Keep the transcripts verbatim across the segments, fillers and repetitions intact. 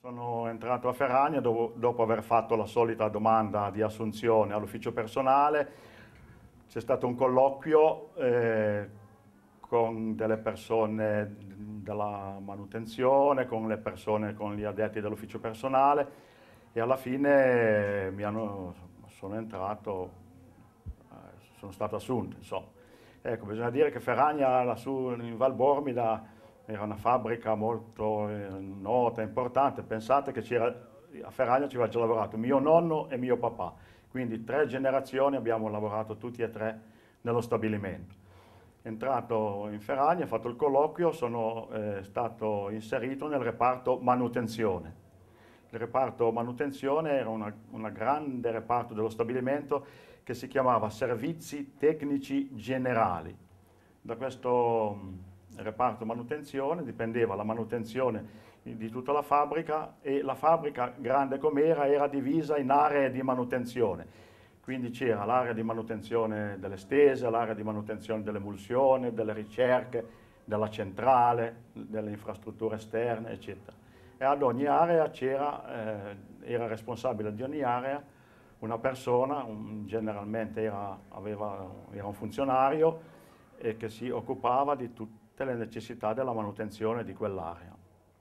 Sono entrato a Ferragna dopo, dopo aver fatto la solita domanda di assunzione all'ufficio personale. C'è stato un colloquio eh, con delle persone della manutenzione, con le persone, con gli addetti dell'ufficio personale e alla fine mi hanno, sono entrato, eh, sono stato assunto, insomma. Ecco, bisogna dire che Ferragna lassù in Val Bormida era una fabbrica molto eh, nota, importante. Pensate che c'era, a Ferragna ci aveva già lavorato mio nonno e mio papà, quindi tre generazioni abbiamo lavorato tutti e tre nello stabilimento. Entrato in Ferragna, ho fatto il colloquio, sono eh, stato inserito nel reparto manutenzione. Il reparto manutenzione era una, una grande reparto dello stabilimento che si chiamava Servizi Tecnici Generali. Da questo reparto manutenzione dipendeva la manutenzione di tutta la fabbrica e la fabbrica, grande com'era, era divisa in aree di manutenzione. Quindi c'era l'area di manutenzione delle stese, l'area di manutenzione dell'emulsione, delle ricerche, della centrale, delle infrastrutture esterne, eccetera. E ad ogni area c'era, eh, era responsabile di ogni area una persona, un, generalmente era, aveva, era un funzionario, e che si occupava di tutte le necessità della manutenzione di quell'area.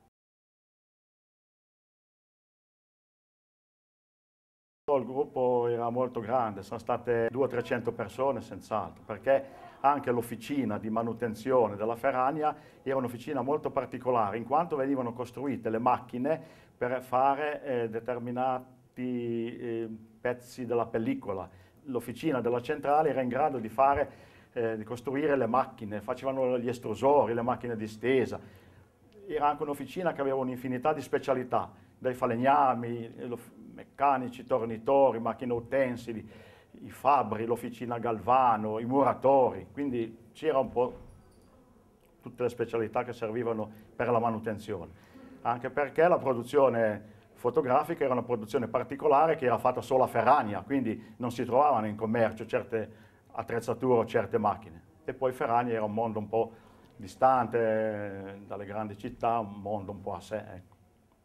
Il gruppo era molto grande, sono state duecento trecento persone senz'altro, perché anche l'officina di manutenzione della Ferragna era un'officina molto particolare, in quanto venivano costruite le macchine per fare eh, determinati eh, pezzi della pellicola. L'officina della centrale era in grado di fare Eh, di costruire le macchine, facevano gli estrusori, le macchine di stesa. Era anche un'officina che aveva un'infinità di specialità, dai falegnami, meccanici, tornitori, macchine utensili, i fabbri, l'officina Galvano, i muratori, quindi c'era un po' tutte le specialità che servivano per la manutenzione. Anche perché la produzione fotografica era una produzione particolare che era fatta solo a Ferragna, quindi non si trovavano in commercio certe attrezzature o certe macchine. E poi Ferragna era un mondo un po' distante dalle grandi città, un mondo un po' a sé. Ecco.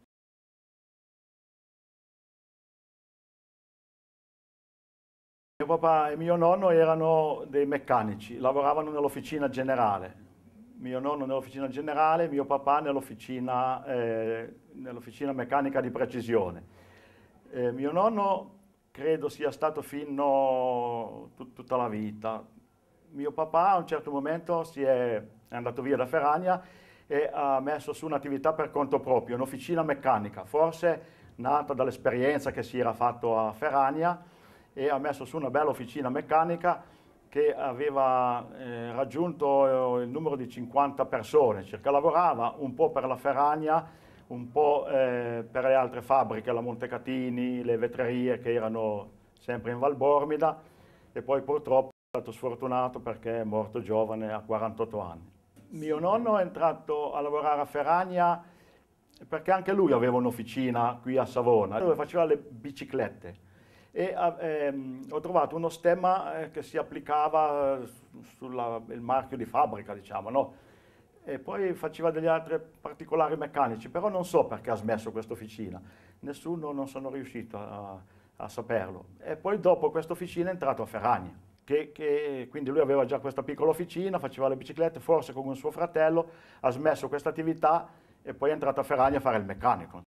Mio papà e mio nonno erano dei meccanici, lavoravano nell'officina generale. Mio nonno nell'officina generale, mio papà nell'officina eh, nell'officina meccanica di precisione. Eh, mio nonno credo sia stato fino tut tutta la vita. Mio papà a un certo momento si è, è andato via da Ferragna e ha messo su un'attività per conto proprio, un'officina meccanica, forse nata dall'esperienza che si era fatto a Ferragna, e ha messo su una bella officina meccanica che aveva eh, raggiunto il numero di cinquanta persone, circa. Lavorava un po' per la Ferragna, un po' eh, per le altre fabbriche, la Montecatini, le vetrerie che erano sempre in Val Bormida, e poi purtroppo è stato sfortunato perché è morto giovane a quarantotto anni. Mio nonno è entrato a lavorare a Ferragna perché anche lui aveva un'officina qui a Savona dove faceva le biciclette e ehm, ho trovato uno stemma eh, che si applicava sul marchio di fabbrica, diciamo, no? E poi faceva degli altri particolari meccanici, però non so perché ha smesso questa officina, nessuno, non sono riuscito a, a saperlo. E poi dopo questa officina è entrato a Ferragna, che, che, quindi lui aveva già questa piccola officina, faceva le biciclette, forse con un suo fratello, ha smesso questa attività e poi è entrato a Ferragna a fare il meccanico.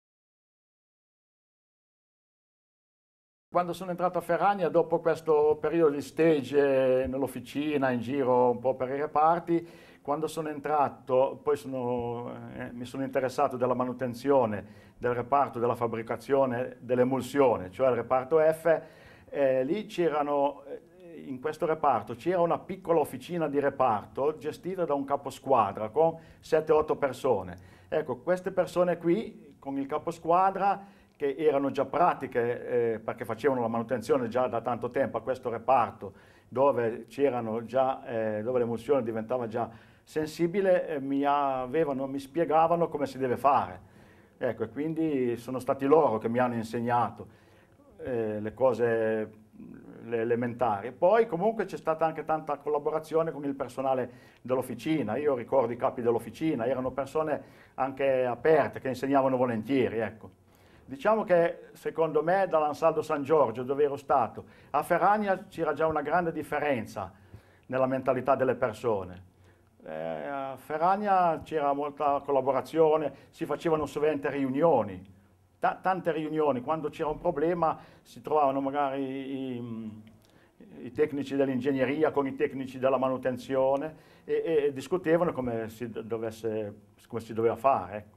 Quando sono entrato a Ferragna, dopo questo periodo di stage nell'officina, in giro un po' per i reparti, quando sono entrato, poi sono, eh, mi sono interessato della manutenzione del reparto della fabbricazione dell'emulsione, cioè il reparto F, eh, lì c'erano, in questo reparto c'era una piccola officina di reparto gestita da un caposquadra con sette otto persone. Ecco, queste persone qui, con il caposquadra, che erano già pratiche eh, perché facevano la manutenzione già da tanto tempo a questo reparto, dove c'erano già, eh, dove l'emulsione diventava già sensibile, eh, mi avevano, mi spiegavano come si deve fare. Ecco, e quindi sono stati loro che mi hanno insegnato eh, le cose le elementari. Poi comunque c'è stata anche tanta collaborazione con il personale dell'officina. Io ricordo i capi dell'officina, erano persone anche aperte, che insegnavano volentieri, ecco. Diciamo che secondo me dall'Ansaldo San Giorgio, dove ero stato, a Ferrania c'era già una grande differenza nella mentalità delle persone. Eh, a Ferrania c'era molta collaborazione, si facevano sovente riunioni, ta tante riunioni, quando c'era un problema si trovavano magari i, i tecnici dell'ingegneria con i tecnici della manutenzione e, e discutevano come si, dovesse, come si doveva fare. Ecco.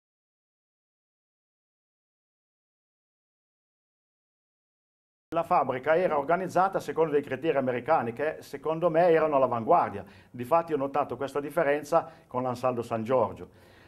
La fabbrica era organizzata secondo dei criteri americani che secondo me erano all'avanguardia. Difatti ho notato questa differenza con l'Ansaldo San Giorgio.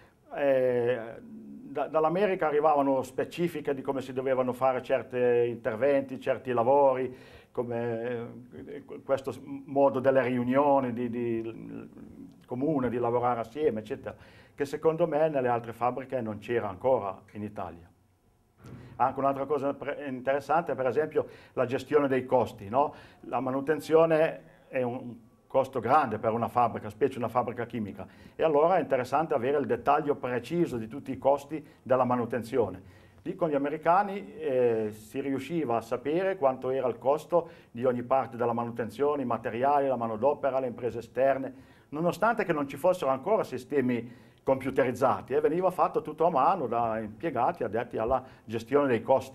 Eh, da, dall'America arrivavano specifiche di come si dovevano fare certi interventi, certi lavori, come eh, questo modo delle riunioni di, di, comune, di lavorare assieme, eccetera, che secondo me nelle altre fabbriche non c'era ancora in Italia. Anche un'altra cosa interessante, per esempio, la gestione dei costi, no? La manutenzione è un costo grande per una fabbrica, specie una fabbrica chimica, e allora è interessante avere il dettaglio preciso di tutti i costi della manutenzione. Lì con gli americani eh, si riusciva a sapere quanto era il costo di ogni parte della manutenzione, i materiali, la manodopera, le imprese esterne, nonostante che non ci fossero ancora sistemi computerizzati, e veniva fatto tutto a mano da impiegati addetti alla gestione dei costi.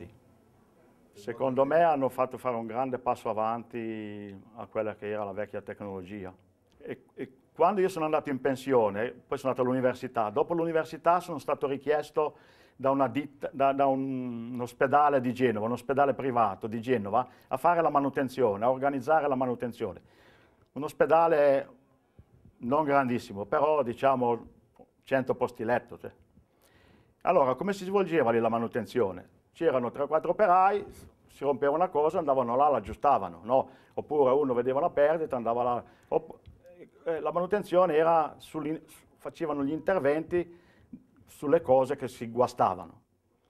Secondo me hanno fatto fare un grande passo avanti a quella che era la vecchia tecnologia. E, e quando io sono andato in pensione, poi sono andato all'università, dopo l'università sono stato richiesto da, una ditta, da, da un, un ospedale di Genova, un ospedale privato di Genova, a fare la manutenzione, a organizzare la manutenzione. Un ospedale non grandissimo, però diciamo cento posti letto. Cioè. Allora, come si svolgeva lì la manutenzione? C'erano tre o quattro operai, si rompeva una cosa, andavano là, l'aggiustavano, no? Oppure uno vedeva una perdita, andava là. Opp eh, la manutenzione era, facevano gli interventi sulle cose che si guastavano.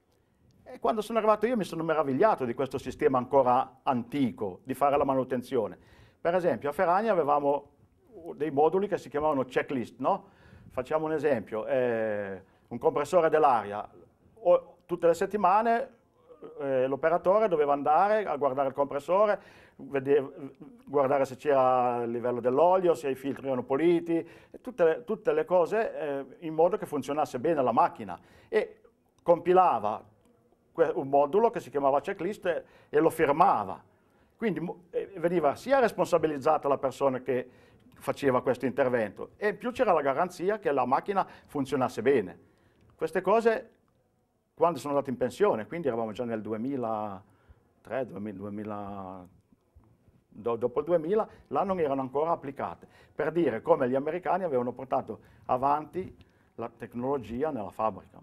E quando sono arrivato io mi sono meravigliato di questo sistema ancora antico di fare la manutenzione. Per esempio, a Ferrania avevamo dei moduli che si chiamavano checklist, no? Facciamo un esempio, eh, un compressore dell'aria, tutte le settimane eh, l'operatore doveva andare a guardare il compressore, vedere, guardare se c'era il livello dell'olio, se i filtri erano puliti, tutte le, tutte le cose eh, in modo che funzionasse bene la macchina, e compilava un modulo che si chiamava checklist e, e lo firmava. Quindi eh, veniva sia responsabilizzata la persona che faceva questo intervento, e in più c'era la garanzia che la macchina funzionasse bene. Queste cose quando sono andato in pensione, quindi eravamo già nel duemilatré, duemila, dopo il duemila, là non erano ancora applicate, per dire come gli americani avevano portato avanti la tecnologia nella fabbrica.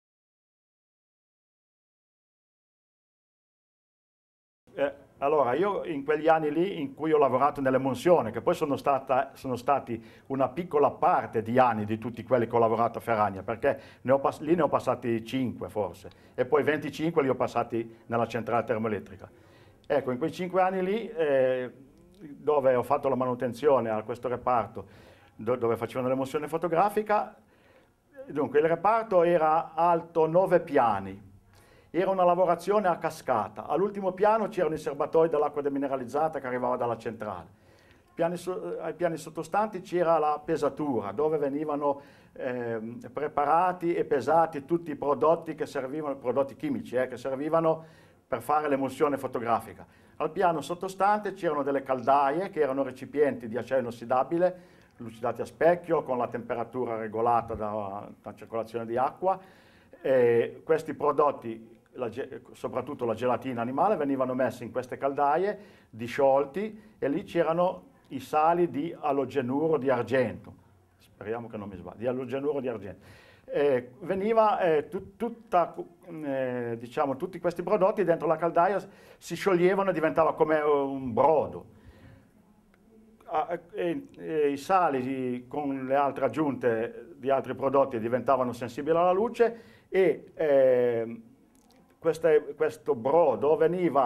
Eh, Allora, io in quegli anni lì in cui ho lavorato nell'emulsione, che poi sono, stata, sono stati una piccola parte di anni di tutti quelli che ho lavorato a Ferrania, perché ne ho lì ne ho passati cinque forse, e poi venticinque li ho passati nella centrale termoelettrica. Ecco, in quei cinque anni lì, eh, dove ho fatto la manutenzione a questo reparto, do, dove facevano l'emulsione fotografica, dunque il reparto era alto nove piani. Era una lavorazione a cascata. All'ultimo piano c'erano i serbatoi dell'acqua demineralizzata che arrivava dalla centrale. Piani so, ai piani sottostanti c'era la pesatura, dove venivano eh, preparati e pesati tutti i prodotti che servivano, prodotti chimici, eh, che servivano per fare l'emulsione fotografica. Al piano sottostante c'erano delle caldaie che erano recipienti di acciaio inossidabile, lucidati a specchio, con la temperatura regolata da, da circolazione di acqua. E questi prodotti, La, soprattutto la gelatina animale, venivano messi in queste caldaie disciolti, e lì c'erano i sali di alogenuro di argento, speriamo che non mi sbagli, di alogenuro di argento. Eh, veniva eh, tut, tutta, eh, diciamo, tutti questi prodotti dentro la caldaia si scioglievano e diventava come un brodo. Ah, e, e, I sali con le altre aggiunte di altri prodotti diventavano sensibili alla luce, e eh, Queste, questo brodo veniva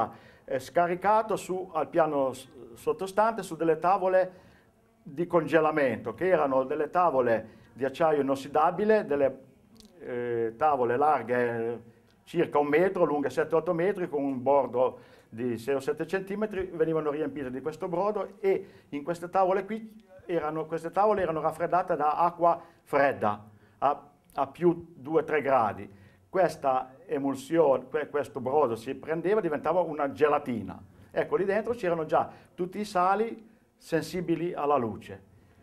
eh, scaricato su, al piano sottostante su delle tavole di congelamento, che erano delle tavole di acciaio inossidabile, delle eh, tavole larghe circa un metro, lunghe sette otto metri, con un bordo di sei o sette centimetri, venivano riempite di questo brodo, e in queste tavole qui erano, queste tavole erano raffreddate da acqua fredda a, a più due tre gradi. Questa emulsione, questo brodo si prendeva e diventava una gelatina. Ecco, lì dentro c'erano già tutti i sali sensibili alla luce.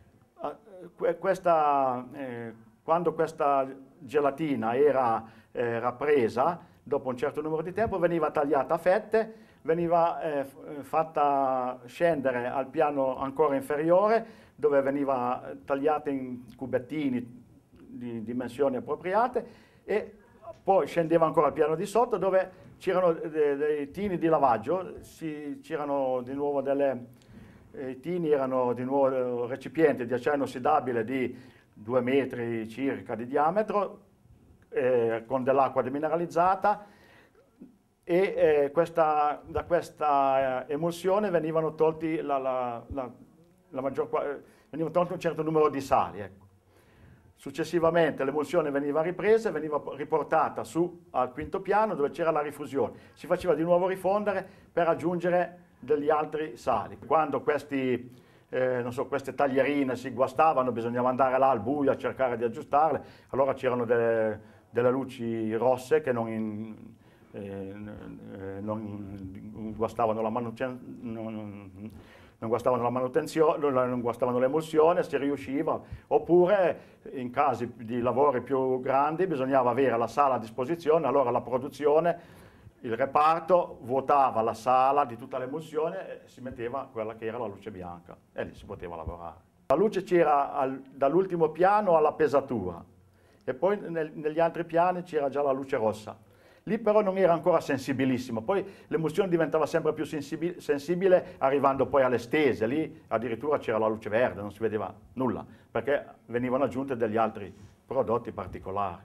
Questa, eh, quando questa gelatina era eh, rappresa, dopo un certo numero di tempo, veniva tagliata a fette, veniva eh, fatta scendere al piano ancora inferiore, dove veniva tagliata in cubettini di dimensioni appropriate, e poi scendeva ancora al piano di sotto, dove c'erano dei, dei tini di lavaggio, c'erano di nuovo delle... I tini erano di nuovo recipienti di acciaio inossidabile di due metri circa di diametro, eh, con dell'acqua demineralizzata, e eh, questa, da questa eh, emulsione venivano tolti la, la, la, la maggior, veniva tolto un certo numero di sali. Ecco. Successivamente l'emulsione veniva ripresa e veniva riportata su al quinto piano, dove c'era la rifusione. Si faceva di nuovo rifondere per aggiungere degli altri sali. Quando questi, eh, non so, queste taglierine si guastavano, bisognava andare là al buio a cercare di aggiustarle, allora c'erano delle, delle luci rosse che non, in, eh, non guastavano la manutenzione, non, non guastavano la manutenzione, non guastavano l'emulsione, si riusciva, oppure in casi di lavori più grandi bisognava avere la sala a disposizione, allora la produzione, il reparto vuotava la sala di tutta l'emulsione e si metteva quella che era la luce bianca, e lì si poteva lavorare. La luce c'era dall'ultimo piano alla pesatura, e poi nel, negli altri piani c'era già la luce rossa. Lì però non era ancora sensibilissima, poi l'emulsione diventava sempre più sensibile, sensibile arrivando poi alle stese, lì addirittura c'era la luce verde, non si vedeva nulla, perché venivano aggiunti degli altri prodotti particolari.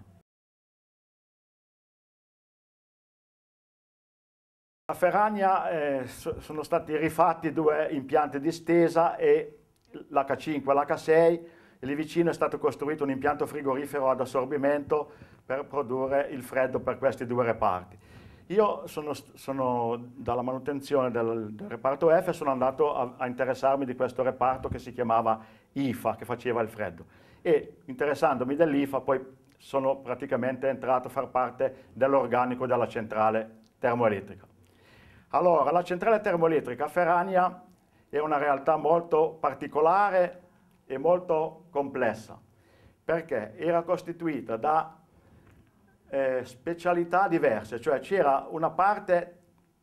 A Ferragna eh, sono stati rifatti due impianti di stesa, e l'H cinque e l'H sei, e lì vicino è stato costruito un impianto frigorifero ad assorbimento per produrre il freddo per questi due reparti. Io sono, sono dalla manutenzione del, del reparto F, sono andato a, a interessarmi di questo reparto che si chiamava I F A, che faceva il freddo, e interessandomi dell'I F A poi sono praticamente entrato a far parte dell'organico della centrale termoelettrica. Allora, la centrale termoelettrica a Ferragna è una realtà molto particolare e molto complessa, perché era costituita da eh, specialità diverse, cioè c'era una parte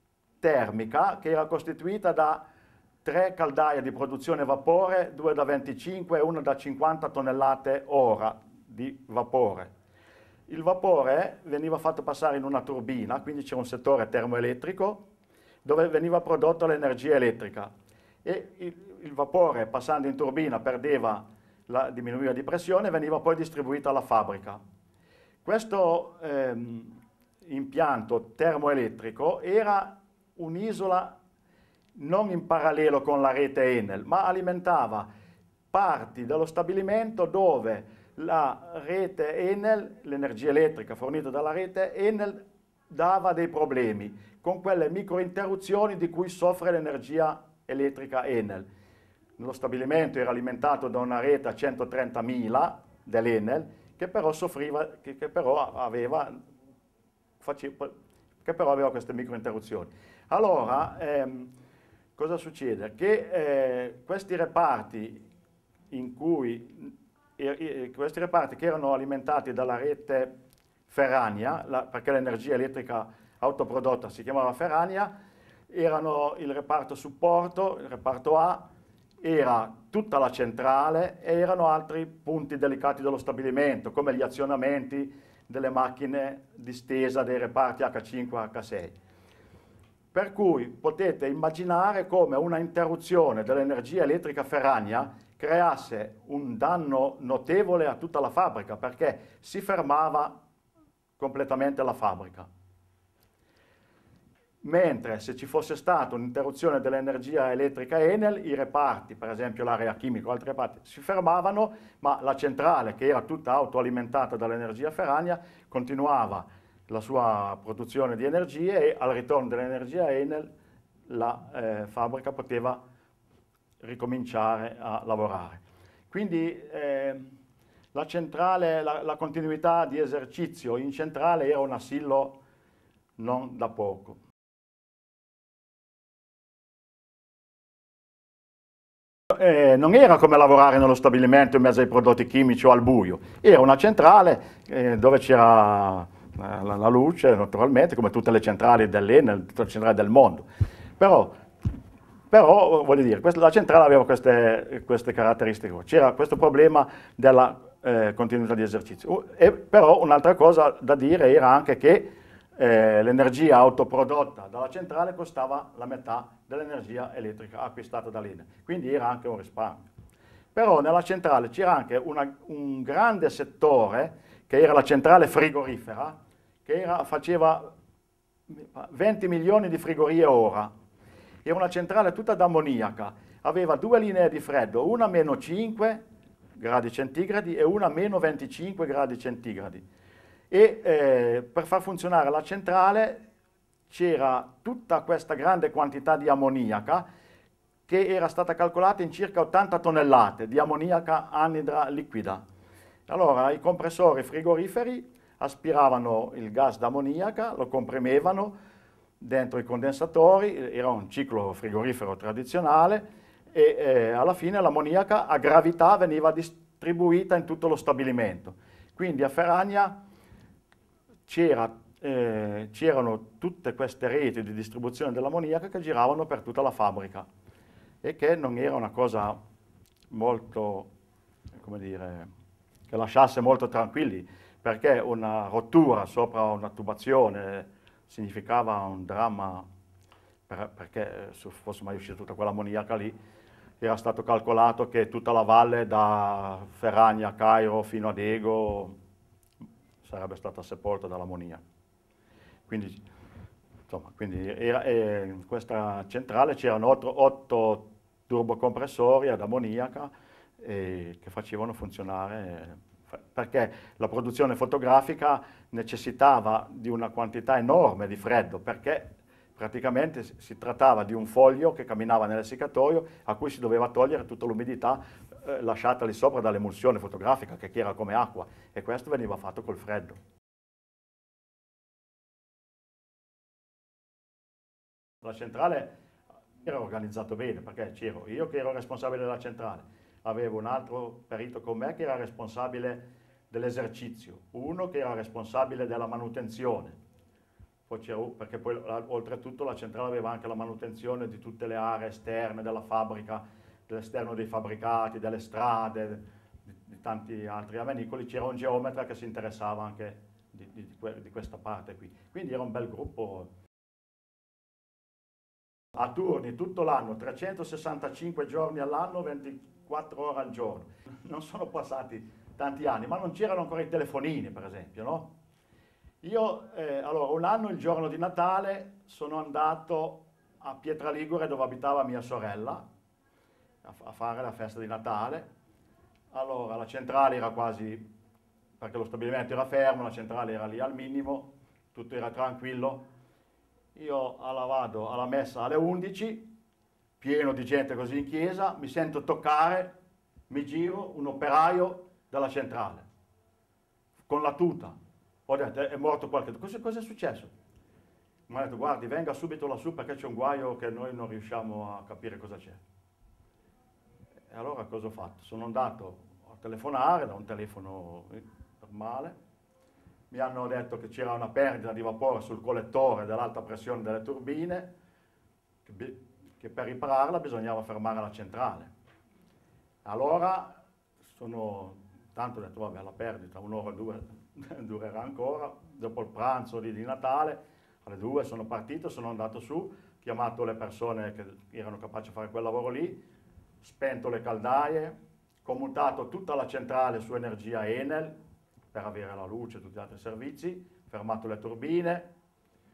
termica che era costituita da tre caldaie di produzione vapore, due da venticinque e una da cinquanta tonnellate ora di vapore. Il vapore veniva fatto passare in una turbina, quindi c'era un settore termoelettrico dove veniva prodotta l'energia elettrica, e il, il vapore, passando in turbina, perdeva, la, diminuiva di pressione e veniva poi distribuito alla fabbrica. Questo ehm, impianto termoelettrico era un'isola non in parallelo con la rete Enel, ma alimentava parti dello stabilimento dove la rete Enel, l'energia elettrica fornita dalla rete Enel, dava dei problemi con quelle microinterruzioni di cui soffre l'energia elettrica Enel. Lo stabilimento era alimentato da una rete a centotrentamila dell'Enel, che però soffriva, che, che, però aveva, faceva, che però aveva queste microinterruzioni. Allora, ehm, cosa succede? Che eh, questi reparti in cui eh, questi reparti che erano alimentati dalla rete Ferragna, la, perché l'energia elettrica autoprodotta si chiamava Ferragna, erano il reparto supporto, il reparto A, era tutta la centrale, e erano altri punti delicati dello stabilimento, come gli azionamenti delle macchine di stesa dei reparti H cinque e H sei. Per cui potete immaginare come una interruzione dell'energia elettrica Ferragna creasse un danno notevole a tutta la fabbrica, perché si fermava completamente la fabbrica. mentre se ci fosse stata un'interruzione dell'energia elettrica Enel, i reparti, per esempio l'area chimica o altri reparti, si fermavano, ma la centrale, che era tutta autoalimentata dall'energia Ferragna, continuava la sua produzione di energie e al ritorno dell'energia Enel la eh, fabbrica poteva ricominciare a lavorare. Quindi eh, la, centrale, la, la continuità di esercizio in centrale era un assillo non da poco. Eh, non era come lavorare nello stabilimento in mezzo ai prodotti chimici o al buio, era una centrale eh, dove c'era la, la luce, naturalmente, come tutte le centrali dell'Enel, tutte le centrali del mondo. Però, però voglio dire, questa, la centrale aveva queste, queste caratteristiche. C'era questo problema della eh, continuità di esercizio. E, però un'altra cosa da dire era anche che eh, l'energia autoprodotta dalla centrale costava la metà dell'energia elettrica acquistata dall'Enel, quindi era anche un risparmio. Però nella centrale c'era anche una, un grande settore che era la centrale frigorifera, che era, faceva venti milioni di frigorie ora. Era una centrale tutta d'ammoniaca, aveva due linee di freddo, una a meno cinque gradi centigradi e una a meno venticinque gradi centigradi. E eh, per far funzionare la centrale c'era tutta questa grande quantità di ammoniaca che era stata calcolata in circa ottanta tonnellate di ammoniaca anidra liquida. Allora i compressori frigoriferi aspiravano il gas d'ammoniaca, lo comprimevano dentro i condensatori, era un ciclo frigorifero tradizionale e eh, alla fine l'ammoniaca a gravità veniva distribuita in tutto lo stabilimento. Quindi a Ferragna c'era Eh, c'erano tutte queste reti di distribuzione dell'ammoniaca che giravano per tutta la fabbrica e che non era una cosa molto, come dire, che lasciasse molto tranquilli, perché una rottura sopra una tubazione significava un dramma, per, perché se fosse mai uscita tutta quell'ammoniaca lì, era stato calcolato che tutta la valle da Ferragna a Cairo fino a Dego sarebbe stata sepolta dall'ammoniaca. Quindi, insomma, quindi era, eh, in questa centrale c'erano otto, otto turbocompressori ad ammoniaca eh, che facevano funzionare, eh, perché la produzione fotografica necessitava di una quantità enorme di freddo, perché praticamente si trattava di un foglio che camminava nell'essiccatoio a cui si doveva togliere tutta l'umidità eh, lasciata lì sopra dall'emulsione fotografica, che era come acqua, e questo veniva fatto col freddo. La centrale era organizzato bene, perché c'ero io che ero responsabile della centrale, avevo un altro perito con me che era responsabile dell'esercizio, uno che era responsabile della manutenzione, poi perché poi oltretutto la centrale aveva anche la manutenzione di tutte le aree esterne della fabbrica, dell'esterno dei fabbricati, delle strade, di, di tanti altri amenicoli. C'era un geometra che si interessava anche di, di, di questa parte qui, quindi era un bel gruppo. A turni tutto l'anno, trecentosessantacinque giorni all'anno, ventiquattro ore al giorno. Non sono passati tanti anni, ma non c'erano ancora i telefonini, per esempio, no? Io, eh, allora, un anno, il giorno di Natale, sono andato a Pietraligure, dove abitava mia sorella, a, a fare la festa di Natale. Allora, la centrale era quasi, perché lo stabilimento era fermo, la centrale era lì al minimo, tutto era tranquillo. Io alla vado alla messa alle undici, pieno di gente così in chiesa, mi sento toccare, mi giro, un operaio della centrale, con la tuta. Ho detto, è morto qualche... Cosa, cosa è successo? Mi ha detto, guardi, venga subito lassù perché c'è un guaio che noi non riusciamo a capire cosa c'è. E allora cosa ho fatto? Sono andato a telefonare da un telefono normale. Mi hanno detto che c'era una perdita di vapore sul collettore dell'alta pressione delle turbine, che, che per ripararla bisognava fermare la centrale. Allora, sono, tanto ho detto, vabbè, la perdita, un'ora o due durerà ancora. Dopo il pranzo di, di Natale, alle due sono partito, sono andato su, chiamato le persone che erano capaci di fare quel lavoro lì, spento le caldaie, commutato tutta la centrale su energia Enel, per avere la luce e tutti gli altri servizi, fermato le turbine,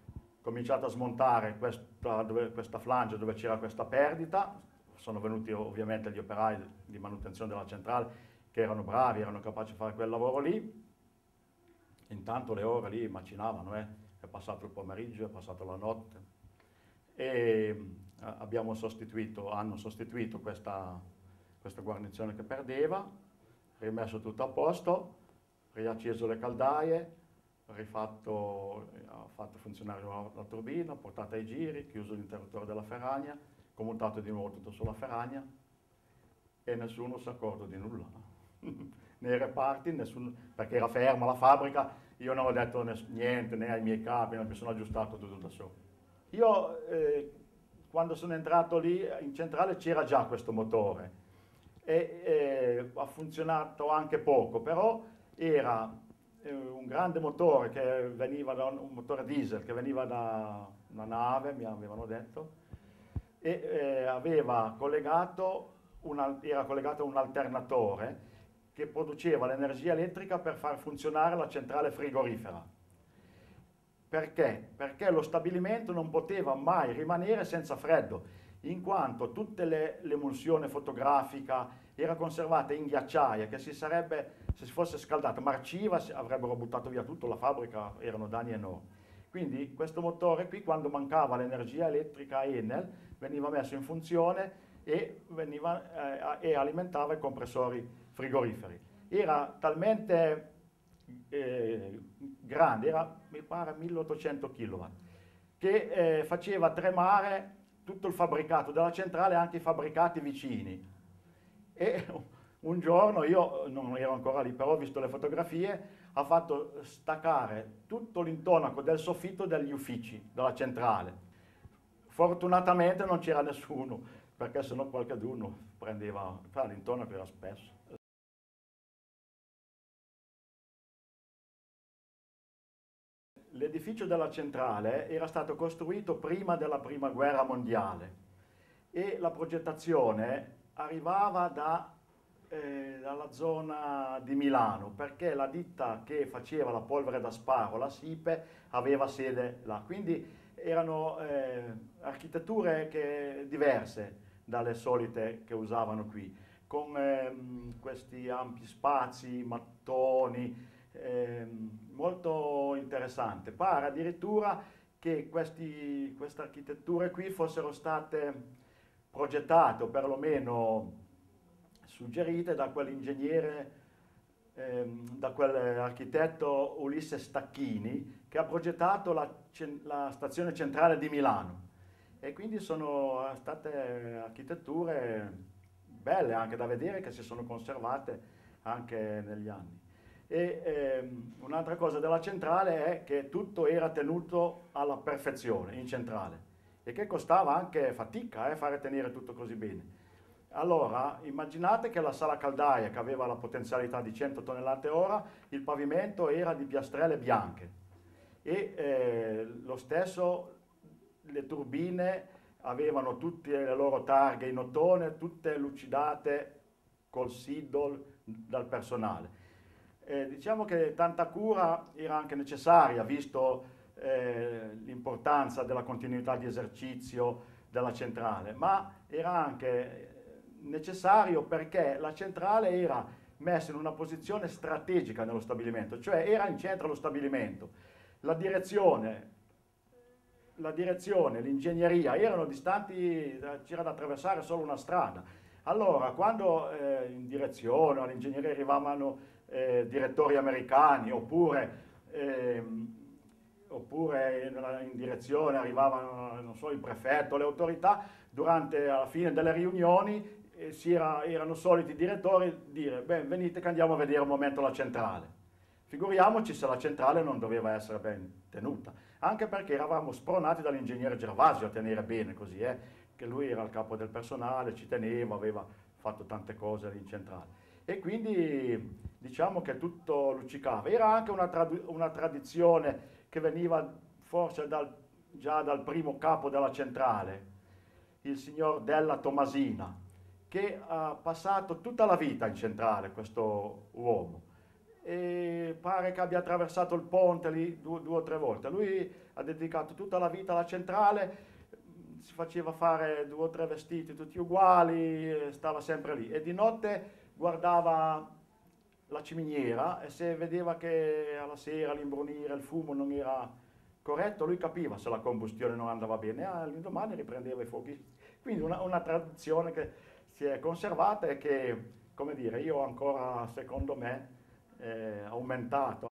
cominciato a smontare questa, dove, questa flange dove c'era questa perdita. Sono venuti ovviamente gli operai di manutenzione della centrale che erano bravi, erano capaci di fare quel lavoro lì. Intanto le ore lì macinavano, eh. È passato il pomeriggio, è passata la notte e eh, abbiamo sostituito, hanno sostituito questa, questa guarnizione che perdeva, rimesso tutto a posto, riacceso le caldaie, rifatto, ha fatto funzionare la, la turbina, portata ai giri, chiuso l'interruttore della ferragna, commutato di nuovo tutto sulla ferragna e nessuno si è accorto di nulla. Nei reparti, nessuno, perché era ferma la fabbrica, io non ho detto niente né ai miei capi, mi sono aggiustato tutto da solo. Io eh, quando sono entrato lì in centrale c'era già questo motore e eh, ha funzionato anche poco, però era eh, un grande motore che veniva da un, un motore diesel che veniva da una nave, mi avevano detto, e eh, aveva collegato una, era collegato a un alternatore che produceva l'energia elettrica per far funzionare la centrale frigorifera. Perché? Perché lo stabilimento non poteva mai rimanere senza freddo, in quanto tutta l'emulsione fotografica era conservata in ghiacciaia che si sarebbe, se si fosse scaldata, marciva, avrebbero buttato via tutto, la fabbrica, erano danni enormi. Quindi questo motore qui, quando mancava l'energia elettrica a Enel, veniva messo in funzione e, veniva, eh, e alimentava i compressori frigoriferi. Era talmente eh, grande, era mi pare milleottocento chilowatt, che eh, faceva tremare tutto il fabbricato della centrale e anche i fabbricati vicini. E un giorno, io non ero ancora lì, però ho visto le fotografie, ha fatto staccare tutto l'intonaco del soffitto degli uffici della centrale. Fortunatamente non c'era nessuno, perché sennò qualcuno prendeva, l'intonaco era spesso. L'edificio della centrale era stato costruito prima della prima guerra mondiale e la progettazione arrivava da, eh, dalla zona di Milano, perché la ditta che faceva la polvere da sparo, la SIPE, aveva sede là. Quindi erano eh, architetture che, diverse dalle solite che usavano qui, con ehm, questi ampi spazi, mattoni, ehm, molto interessante. Pare addirittura che questi, queste architetture qui fossero state progettate o perlomeno suggerite da quell'ingegnere, ehm, da quell'architetto Ulisse Stacchini che ha progettato la, la stazione centrale di Milano. E quindi sono state architetture belle anche da vedere, che si sono conservate anche negli anni. E ehm, un'altra cosa della centrale è che tutto era tenuto alla perfezione in centrale e che costava anche fatica eh, fare tenere tutto così bene. Allora, immaginate che la sala caldaia, che aveva la potenzialità di cento tonnellate ora, il pavimento era di piastrelle bianche e eh, lo stesso le turbine avevano tutte le loro targhe in ottone, tutte lucidate col Sidol dal personale. Eh, diciamo che tanta cura era anche necessaria, visto eh, l'importanza della continuità di esercizio della centrale, ma era anche necessario perché la centrale era messa in una posizione strategica nello stabilimento, cioè era in centro allo stabilimento. La direzione, la direzione, l'ingegneria erano distanti, c'era da attraversare solo una strada. Allora, quando eh, in direzione all'ingegneria arrivavano eh, direttori americani oppure, eh, oppure in, in direzione arrivavano, non so, il prefetto, le autorità, durante la fine delle riunioni eh, si era, erano soliti i direttori dire: beh, venite che andiamo a vedere un momento la centrale. Figuriamoci se la centrale non doveva essere ben tenuta, anche perché eravamo spronati dall'ingegnere Gervasio a tenere bene così, eh, che lui era il capo del personale, ci teneva, aveva fatto tante cose lì in centrale. E quindi diciamo che tutto luccicava. Era anche una, trad una tradizione che veniva forse dal, già dal primo capo della centrale, il signor Della Tomasina, che ha passato tutta la vita in centrale, questo uomo. e pare che abbia attraversato il ponte lì due, due o tre volte. Lui ha dedicato tutta la vita alla centrale, si faceva fare due o tre vestiti tutti uguali, eh, stava sempre lì e di notte guardava la ciminiera e se vedeva che alla sera l'imbrunire, il fumo non era corretto, lui capiva se la combustione non andava bene, ah, l'indomani riprendeva i fuochi. Quindi una, una tradizione che si è conservata e che, come dire, io ho ancora, secondo me, eh, aumentato.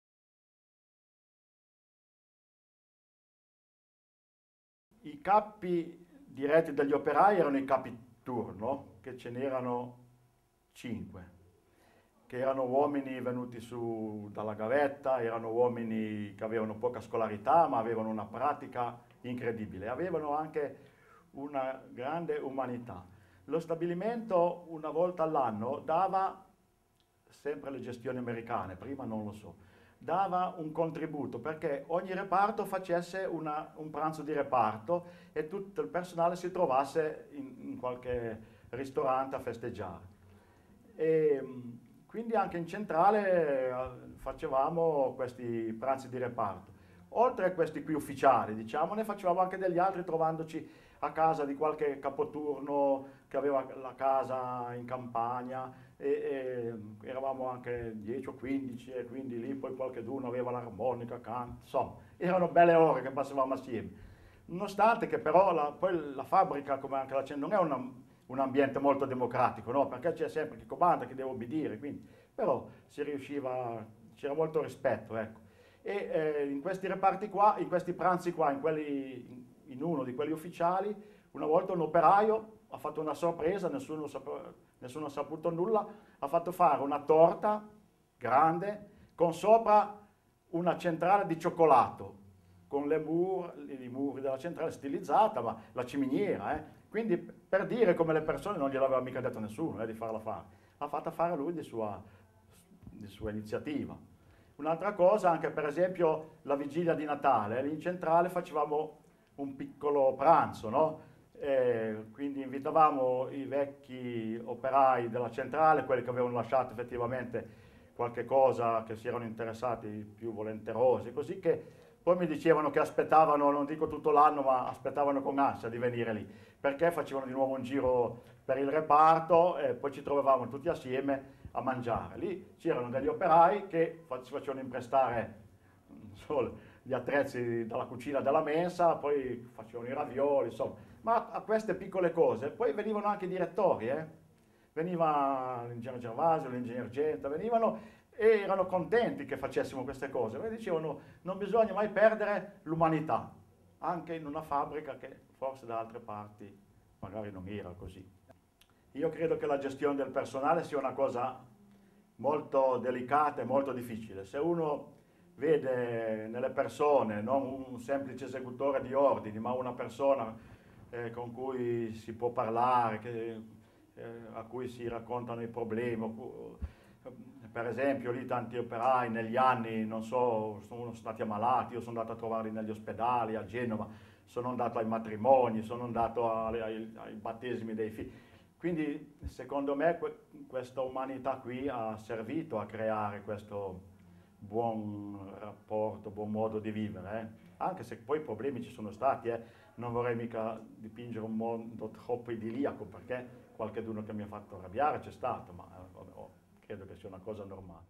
I capi diretti degli operai erano i capi turno, che ce n'erano cinque, che erano uomini venuti su dalla gavetta, erano uomini che avevano poca scolarità ma avevano una pratica incredibile, avevano anche una grande umanità. Lo stabilimento una volta all'anno dava, sempre le gestioni americane, prima non lo so, dava un contributo perché ogni reparto facesse una, un pranzo di reparto e tutto il personale si trovasse in, in qualche ristorante a festeggiare. E, quindi anche in centrale eh, facevamo questi pranzi di reparto. Oltre a questi qui ufficiali, diciamo, ne facevamo anche degli altri trovandoci a casa di qualche capoturno che aveva la casa in campagna e, e eravamo anche dieci o quindici e quindi lì poi qualcheduno aveva l'armonica, canto, insomma, erano belle ore che passavamo assieme. Nonostante che però la, poi la fabbrica, come anche la centrale, non è una, un ambiente molto democratico, no? Perché c'è sempre chi comanda, chi deve obbedire, quindi, però si riusciva, c'era molto rispetto, ecco. E eh, in questi reparti qua, in questi pranzi qua, in, quelli, in, in uno di quelli ufficiali, una volta un operaio ha fatto una sorpresa, nessuno, sap- nessuno ha saputo nulla, ha fatto fare una torta grande con sopra una centrale di cioccolato, con le mur, i muri della centrale stilizzata, ma la ciminiera, eh. Quindi per dire come le persone non gliel'aveva mica detto nessuno eh, di farla fare, l'ha fatta fare lui di sua, di sua iniziativa. Un'altra cosa, anche per esempio la vigilia di Natale, lì in centrale facevamo un piccolo pranzo, no? E quindi invitavamo i vecchi operai della centrale, quelli che avevano lasciato effettivamente qualche cosa, che si erano interessati più volenterosi, così che poi mi dicevano che aspettavano, non dico tutto l'anno, ma aspettavano con ansia di venire lì, perché facevano di nuovo un giro per il reparto e poi ci trovavamo tutti assieme a mangiare. Lì c'erano degli operai che si facevano imprestare so, gli attrezzi dalla cucina della mensa, poi facevano i ravioli, insomma. Ma a queste piccole cose poi venivano anche i direttori, eh? Veniva l'ingegner Gervasio, l'ingegner Genta, venivano e erano contenti che facessimo queste cose, perché dicevano non bisogna mai perdere l'umanità, anche in una fabbrica che forse da altre parti magari non era così. Io credo che la gestione del personale sia una cosa molto delicata e molto difficile. Se uno vede nelle persone non un semplice esecutore di ordini, ma una persona eh, con cui si può parlare, che, eh, a cui si raccontano i problemi, per esempio lì tanti operai negli anni, non so, sono stati ammalati, io sono andato a trovarli negli ospedali a Genova, sono andato ai matrimoni, sono andato ai, ai, ai battesimi dei figli. Quindi secondo me que questa umanità qui ha servito a creare questo buon rapporto, buon modo di vivere, eh? Anche se poi problemi ci sono stati, eh? Non vorrei mica dipingere un mondo troppo idilliaco perché qualcuno che mi ha fatto arrabbiare c'è stato, ma eh, oh, credo che sia una cosa normale.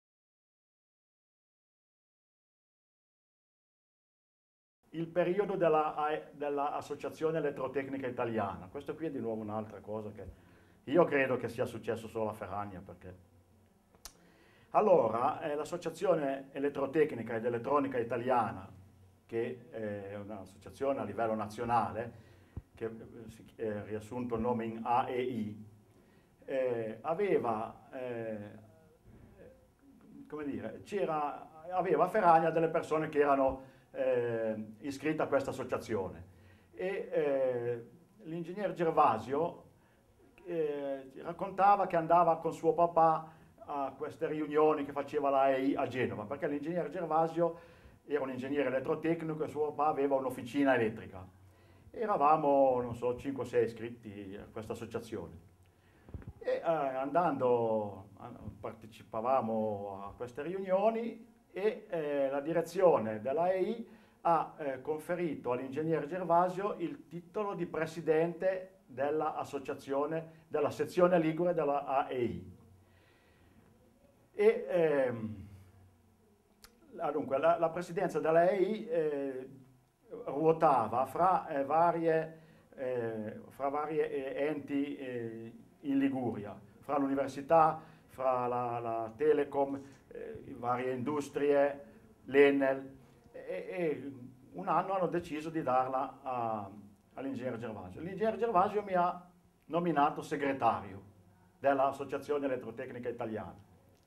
Il periodo dell'Associazione della Elettrotecnica Italiana, questo qui è di nuovo un'altra cosa che io credo che sia successo solo a Ferragna, perché allora eh, l'Associazione Elettrotecnica ed Elettronica Italiana, che è un'associazione a livello nazionale, che è eh, riassunto il nome in A E I, eh, aveva, eh, come dire, c'era, aveva a Ferragna delle persone che erano eh, iscritte a questa associazione e eh, l'ingegner Gervasio eh, raccontava che andava con suo papà a queste riunioni che faceva la E I a Genova, perché l'ingegnere Gervasio era un ingegnere elettrotecnico e suo papà aveva un'officina elettrica. Eravamo, non so, cinque o sei iscritti a questa associazione. E eh, andando, partecipavamo a queste riunioni e eh, la direzione della E I ha eh, conferito all'ingegnere Gervasio il titolo di presidente dell'associazione, della sezione Ligure della A E I. E, ehm, dunque, la, la presidenza della E I eh, ruotava fra eh, varie, eh, fra varie eh, enti eh, in Liguria, fra l'università, fra la, la Telecom, eh, varie industrie, l'Enel, e, e un anno hanno deciso di darla a, all'ingegnere Gervasio. L'ingegnere Gervasio mi ha nominato segretario dell'Associazione Elettrotecnica Italiana.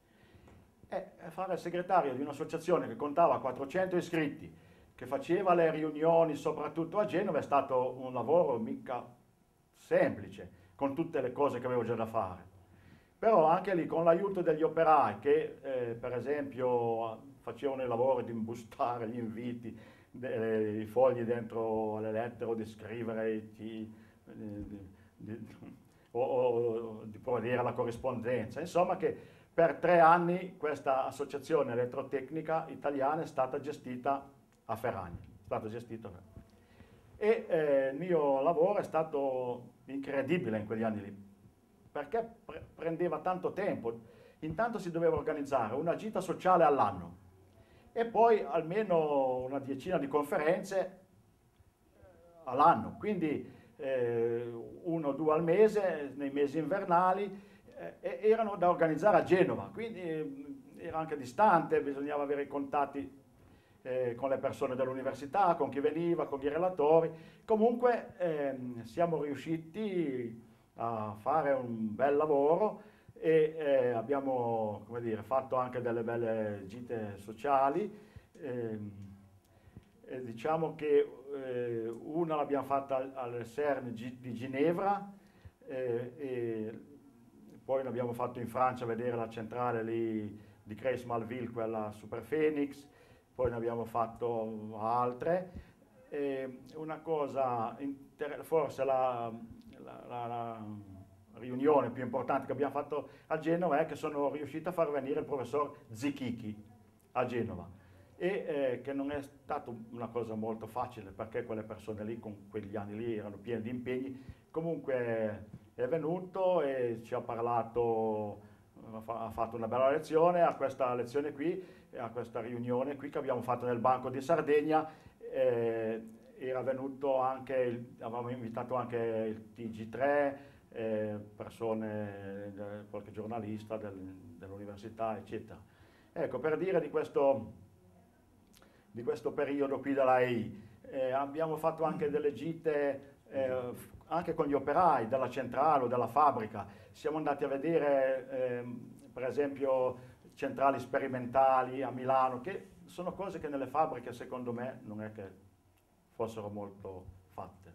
E fare il segretario di un'associazione che contava quattrocento iscritti, che faceva le riunioni soprattutto a Genova, è stato un lavoro mica semplice, con tutte le cose che avevo già da fare. Però anche lì, con l'aiuto degli operai che eh, per esempio facevano il lavoro di imbustare gli inviti, de, i fogli dentro le lettere, o di scrivere i, di, di, di, o, o di provvedere alla corrispondenza, insomma, che per tre anni questa associazione elettrotecnica italiana è stata gestita a Ferragna. È stata gestita a Ferragna. E eh, il mio lavoro è stato incredibile in quegli anni lì, perché pre prendeva tanto tempo. Intanto si doveva organizzare una gita sociale all'anno e poi almeno una decina di conferenze all'anno, quindi eh, uno o due al mese, nei mesi invernali, eh, erano da organizzare a Genova, quindi eh, era anche distante, bisognava avere i contatti eh, con le persone dell'università, con chi veniva, con i relatori. Comunque eh, siamo riusciti a fare un bel lavoro e eh, abbiamo, come dire, fatto anche delle belle gite sociali. Eh, e diciamo che eh, una l'abbiamo fatta al CERN di Ginevra eh, e poi l'abbiamo fatto in Francia a vedere la centrale lì di Creys-Malville, quella Super Phoenix, poi ne abbiamo fatto altre. E una cosa, forse la, la, la, la riunione più importante che abbiamo fatto a Genova è che sono riuscito a far venire il professor Zichichi a Genova, e eh, che non è stata una cosa molto facile, perché quelle persone lì con quegli anni lì erano piene di impegni. Comunque è venuto e ci ha parlato, ha fatto una bella lezione. A questa lezione qui, a questa riunione qui che abbiamo fatto nel Banco di Sardegna, eh, era venuto anche, il, avevamo invitato anche il T G tre, eh, persone, eh, qualche giornalista del, dell'università, eccetera. Ecco, per dire di questo, di questo periodo qui della E I, eh, abbiamo fatto anche delle gite eh, anche con gli operai della centrale o della fabbrica. Siamo andati a vedere eh, per esempio centrali sperimentali a Milano, che sono cose che nelle fabbriche secondo me non è che fossero molto fatte.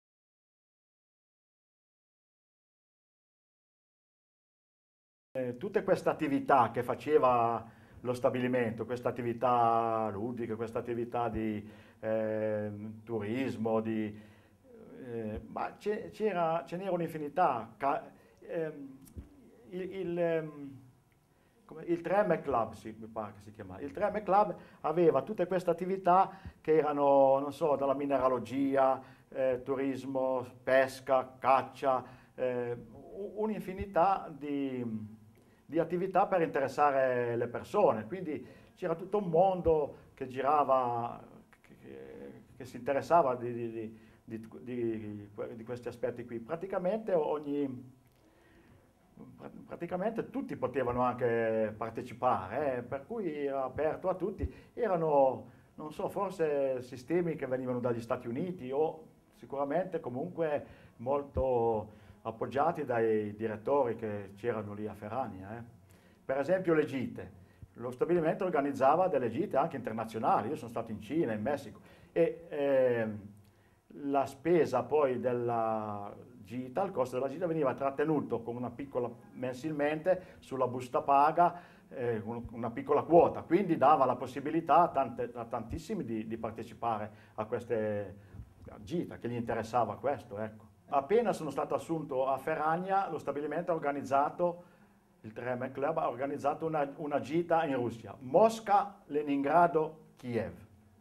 Eh, tutte queste attività che faceva lo stabilimento, queste attività ludiche, queste attività di eh, turismo, di, eh, ma ce n'era un'infinità. Ehm, il, il, ehm, il tre M Club, sì, mi pare che si chiama. Il tre M Club aveva tutte queste attività che erano, non so, dalla mineralogia, eh, turismo, pesca, caccia, eh, un'infinità di, di attività per interessare le persone. Quindi c'era tutto un mondo che girava, che, che si interessava di, di, di, di, di questi aspetti qui. Praticamente ogni... praticamente tutti potevano anche partecipare, eh, per cui era aperto a tutti. Erano, non so, forse sistemi che venivano dagli Stati Uniti o sicuramente comunque molto appoggiati dai direttori che c'erano lì a Ferragna. Eh. Per esempio le gite. Lo stabilimento organizzava delle gite anche internazionali. Io sono stato in Cina, in Messico, e eh, la spesa poi della gita, il costo della gita veniva trattenuto con una piccola, mensilmente, sulla busta paga, eh, una piccola quota, quindi dava la possibilità a, tante, a tantissimi di, di partecipare a queste gite, che gli interessava questo, ecco. Appena sono stato assunto a Ferragna, lo stabilimento ha organizzato, il tre M Club ha organizzato una, una gita in Russia, Mosca, Leningrado, Kiev.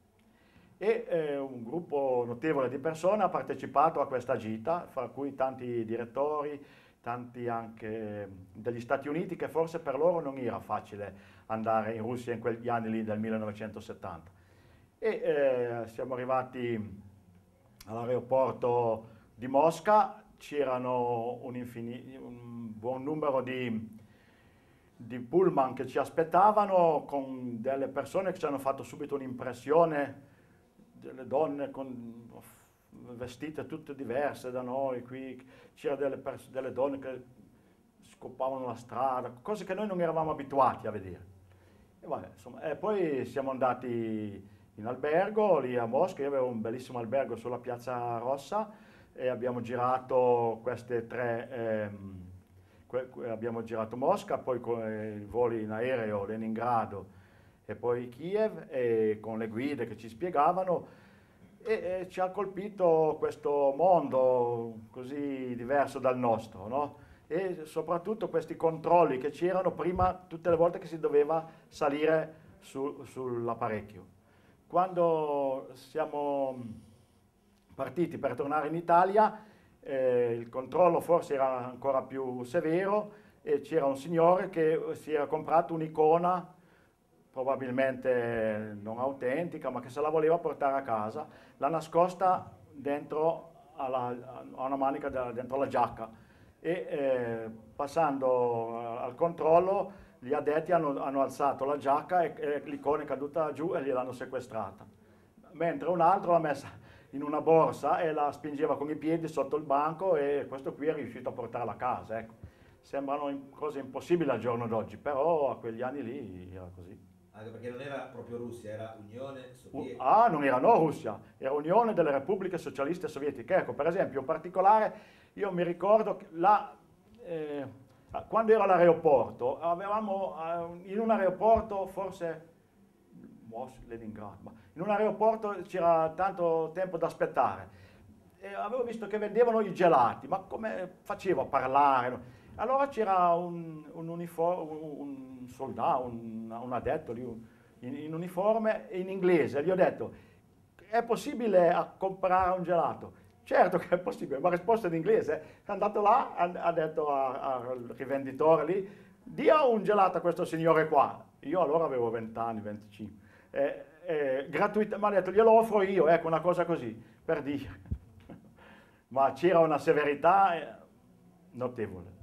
E eh, un gruppo notevole di persone ha partecipato a questa gita, fra cui tanti direttori, tanti anche degli Stati Uniti, che forse per loro non era facile andare in Russia in quegli anni lì del millenovecentosettanta. E eh, siamo arrivati all'aeroporto di Mosca, c'erano un, un buon numero di, di pullman che ci aspettavano, con delle persone che ci hanno fatto subito un'impressione, delle donne con vestite tutte diverse da noi, qui c'erano delle, delle donne che scopavano la strada, cose che noi non eravamo abituati a vedere. E, vabbè, insomma, e poi siamo andati in albergo lì a Mosca, io avevo un bellissimo albergo sulla Piazza Rossa e abbiamo girato queste tre, ehm, que, abbiamo girato Mosca, poi con i voli in aereo, Leningrado e poi Kiev, e con le guide che ci spiegavano, e, e ci ha colpito questo mondo così diverso dal nostro, no? E soprattutto questi controlli che c'erano prima, tutte le volte che si doveva salire su, sull'apparecchio. Quando siamo partiti per tornare in Italia, eh, il controllo forse era ancora più severo e c'era un signore che si era comprato un'icona, probabilmente non autentica, ma che se la voleva portare a casa, l'ha nascosta dentro alla, a una manica da, dentro la giacca, e eh, passando al controllo gli addetti hanno, hanno alzato la giacca e, e l'icona è caduta giù e gliel'hanno sequestrata, mentre un altro l'ha messa in una borsa e la spingeva con i piedi sotto il banco, e questo qui è riuscito a portarla a casa. Ecco. Sembrano cose impossibili al giorno d'oggi, però a quegli anni lì era così. Anche perché non era proprio Russia, era Unione Sovietica. Ah, non era no Russia, era Unione delle Repubbliche Socialiste Sovietiche. Ecco, per esempio, in particolare, io mi ricordo che là, eh, quando ero all'aeroporto, avevamo eh, in un aeroporto, forse Leningrado, ma in un aeroporto c'era tanto tempo da aspettare. E avevo visto che vendevano i gelati, ma come facevo a parlare? Allora c'era un, un, un, un soldato, un, un addetto lì, un, in, in uniforme, in inglese. Gli ho detto, è possibile a comprare un gelato? Certo che è possibile, ma risposta in inglese. È andato là, ha, ha detto al rivenditore lì, dia un gelato a questo signore qua. Io allora avevo venti anni, venticinque. Eh, eh, gratuitamente, mi ha detto, glielo offro io, ecco, una cosa così, per dire. Ma c'era una severità notevole.